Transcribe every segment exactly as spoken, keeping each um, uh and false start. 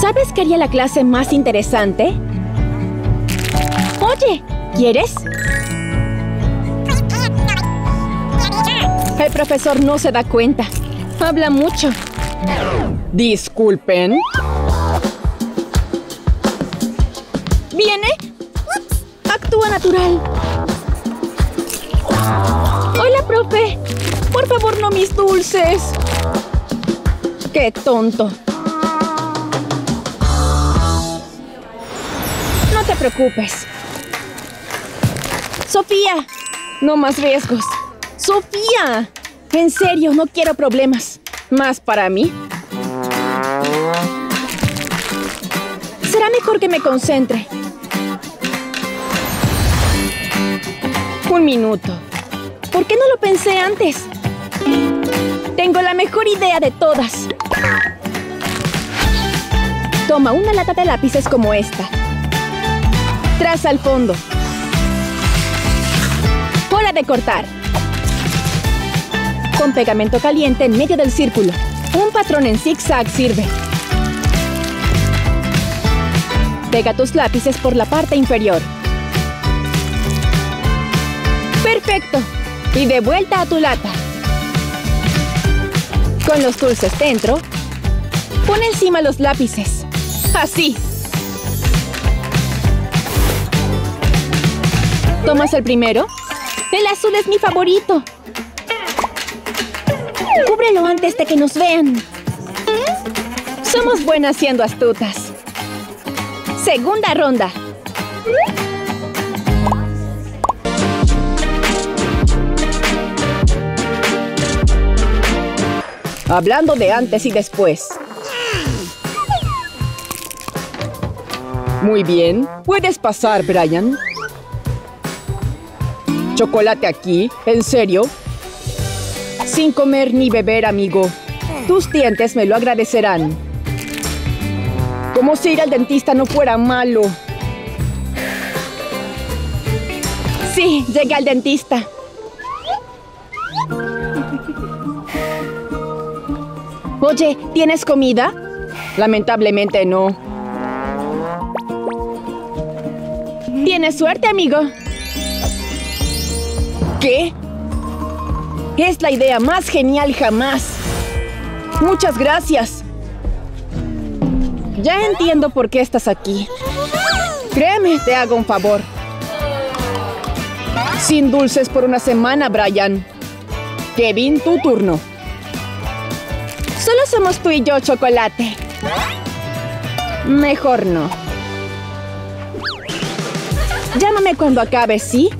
¿Sabes qué haría la clase más interesante? Oye, ¿quieres? El profesor no se da cuenta. Habla mucho. Disculpen. ¿Viene? Actúa natural. Hola, profe. Por favor, no mis dulces. Qué tonto. No te preocupes. Sofía, no más riesgos. Sofía, en serio, no quiero problemas. ¿Más para mí? Será mejor que me concentre. Un minuto. ¿Por qué no lo pensé antes? Tengo la mejor idea de todas. Toma una lata de lápices como esta. Traza al fondo. Hora de cortar. Con pegamento caliente en medio del círculo. Un patrón en zigzag sirve. Pega tus lápices por la parte inferior. ¡Perfecto! Y de vuelta a tu lata. Con los dulces dentro, pon encima los lápices. ¡Así! ¿Tomas el primero? El azul es mi favorito. Cúbrelo antes de que nos vean. Somos buenas siendo astutas. Segunda ronda. Hablando de antes y después. Muy bien. ¿Puedes pasar, Brian? ¿Chocolate aquí? ¿En serio? Sin comer ni beber, amigo. Tus dientes me lo agradecerán. Como si ir al dentista no fuera malo. Sí, llegué al dentista. Oye, ¿tienes comida? Lamentablemente no. Tienes suerte, amigo. ¿Qué? Es la idea más genial jamás. Muchas gracias. Ya entiendo por qué estás aquí. Créeme, te hago un favor. Sin dulces por una semana, Brian. Kevin, tu turno. Solo somos tú y yo, Chocolate. Mejor no. Llámame cuando acabes, ¿sí?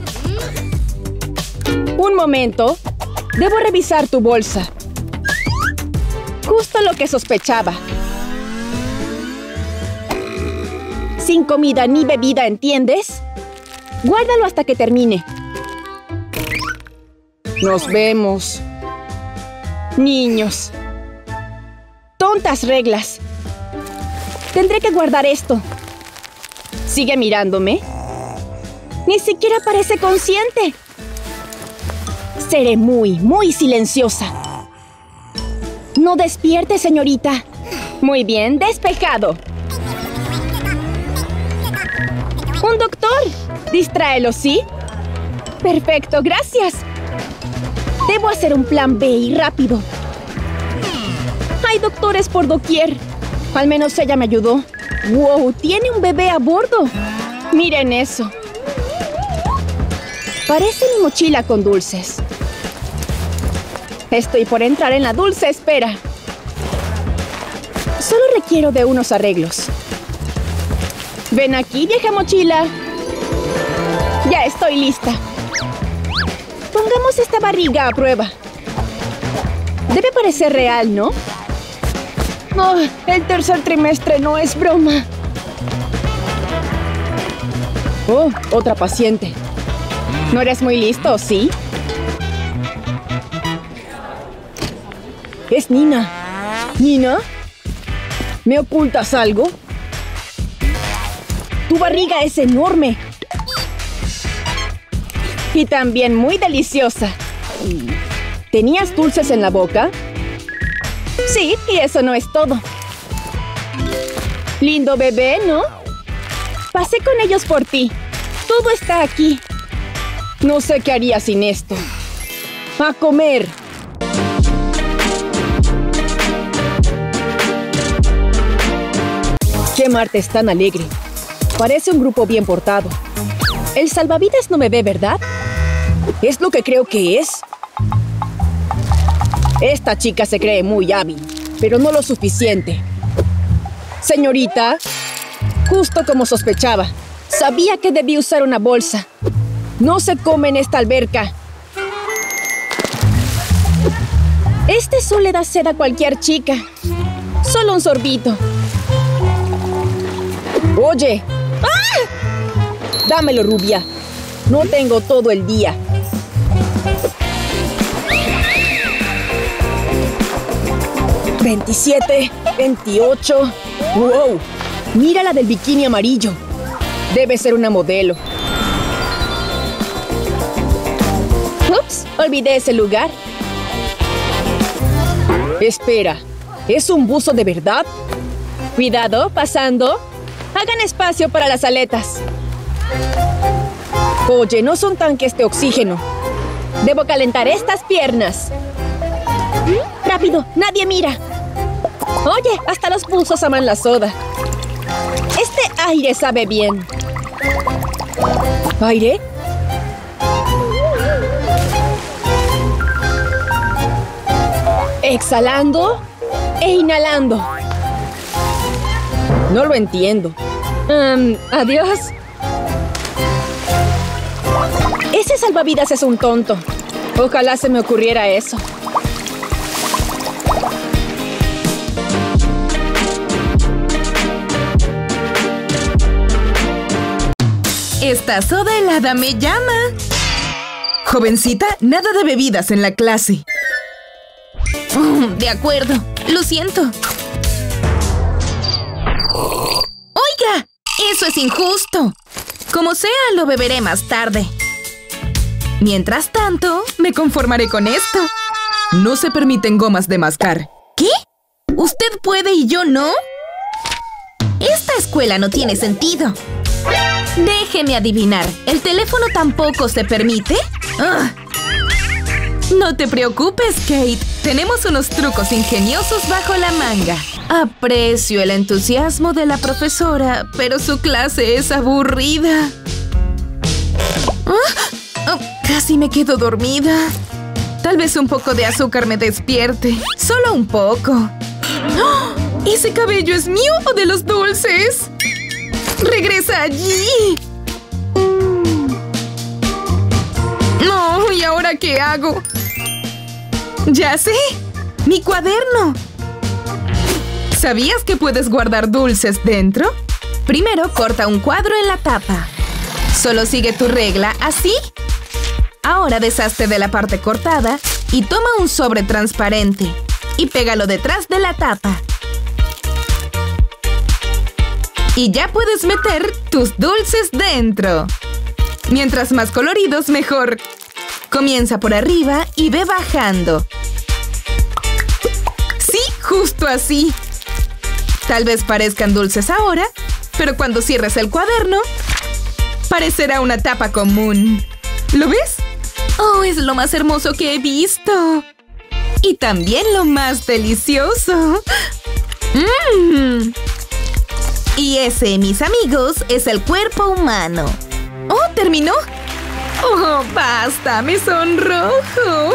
Un momento. Debo revisar tu bolsa. Justo lo que sospechaba. Sin comida ni bebida, ¿entiendes? Guárdalo hasta que termine. Nos vemos. Niños. Tontas reglas. Tendré que guardar esto. ¿Sigue mirándome? Ni siquiera parece consciente. Seré muy, muy silenciosa. No despierte, señorita. Muy bien, despejado. ¡Un doctor! Distráelo, ¿sí? Perfecto, gracias. Debo hacer un plan B y rápido. Hay doctores por doquier. Al menos ella me ayudó. ¡Wow! ¡Tiene un bebé a bordo! Miren eso. Parece mi mochila con dulces. Estoy por entrar en la dulce espera. Solo requiero de unos arreglos. Ven aquí, vieja mochila. Ya estoy lista. Pongamos esta barriga a prueba. Debe parecer real, ¿no? Oh, el tercer trimestre no es broma. Oh, otra paciente. ¿No eres muy listo, sí? Es Nina. ¿Nina? ¿Me ocultas algo? Tu barriga es enorme. Y también muy deliciosa. ¿Tenías dulces en la boca? Sí, y eso no es todo. Lindo bebé, ¿no? Pasé con ellos por ti. Todo está aquí. No sé qué haría sin esto. ¡A comer! ¡Qué martes tan alegre! Parece un grupo bien portado. El salvavidas no me ve, ¿verdad? Es lo que creo que es. Esta chica se cree muy hábil, pero no lo suficiente. Señorita, justo como sospechaba. Sabía que debí usar una bolsa. No se come en esta alberca. Este sol le da sed a cualquier chica. Solo un sorbito. Oye. ¡Ah! Dámelo, rubia. No tengo todo el día. veintisiete, veintiocho. ¡Wow! Mira la del bikini amarillo. Debe ser una modelo. Ups, olvidé ese lugar. Espera, ¿es un buzo de verdad? Cuidado, pasando. Hagan espacio para las aletas. Oye, no son tanques de oxígeno. Debo calentar estas piernas. ¡Rápido! ¡Nadie mira! Oye, hasta los buzos aman la soda. Este aire sabe bien. ¿Aire? Exhalando e inhalando. No lo entiendo. Um, adiós. Ese salvavidas es un tonto. Ojalá se me ocurriera eso. Esta soda helada me llama. Jovencita, nada de bebidas en la clase. Oh, de acuerdo, lo siento. ¡Oiga! ¡Eso es injusto! Como sea, lo beberé más tarde. Mientras tanto, me conformaré con esto. No se permiten gomas de mascar. ¿Qué? ¿Usted puede y yo no? Esta escuela no tiene sentido. Déjeme adivinar, ¿el teléfono tampoco se permite? ¡Ugh! No te preocupes, Kate. Tenemos unos trucos ingeniosos bajo la manga. Aprecio el entusiasmo de la profesora, pero su clase es aburrida. ¡Ah! Oh, casi me quedo dormida. Tal vez un poco de azúcar me despierte. Solo un poco. ¡Oh! ¿Ese cabello es mío o de los dulces? ¡Regresa allí! No, ¿y ahora qué hago? ¡Ya sé! ¡Mi cuaderno! ¿Sabías que puedes guardar dulces dentro? Primero corta un cuadro en la tapa. Solo sigue tu regla así. Ahora deshazte de la parte cortada y toma un sobre transparente y pégalo detrás de la tapa. Y ya puedes meter tus dulces dentro. Mientras más coloridos, mejor. Comienza por arriba y ve bajando. Sí, justo así. Tal vez parezcan dulces ahora, pero cuando cierres el cuaderno, parecerá una tapa común. ¿Lo ves? ¡Oh, es lo más hermoso que he visto! Y también lo más delicioso. ¡Mmm! Y ese, mis amigos, es el cuerpo humano. ¡Oh, terminó! ¡Oh, basta! ¡Me sonrojo!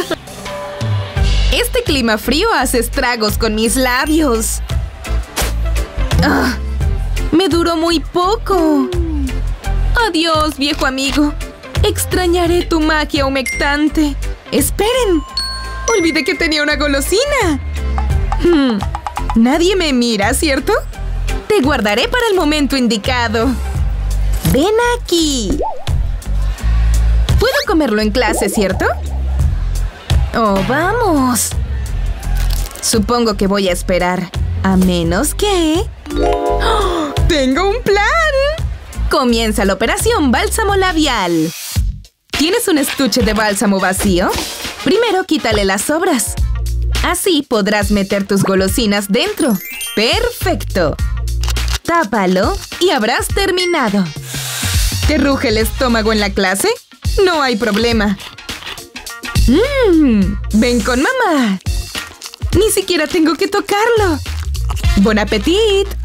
Este clima frío hace estragos con mis labios. ¡Ah! Me duró muy poco. Adiós, viejo amigo. Extrañaré tu magia humectante. ¡Esperen! Olvidé que tenía una golosina. Hmm. Nadie me mira, ¿cierto? Te guardaré para el momento indicado. ¡Ven aquí! Puedo comerlo en clase, ¿cierto? ¡Oh, vamos! Supongo que voy a esperar. A menos que... ¡Oh! ¡Tengo un plan! Comienza la operación Bálsamo Labial. ¿Tienes un estuche de bálsamo vacío? Primero quítale las sobras. Así podrás meter tus golosinas dentro. ¡Perfecto! Tápalo y habrás terminado. ¿Te ruge el estómago en la clase? No hay problema. Mmm, ven con mamá. Ni siquiera tengo que tocarlo. ¡Bon appetit!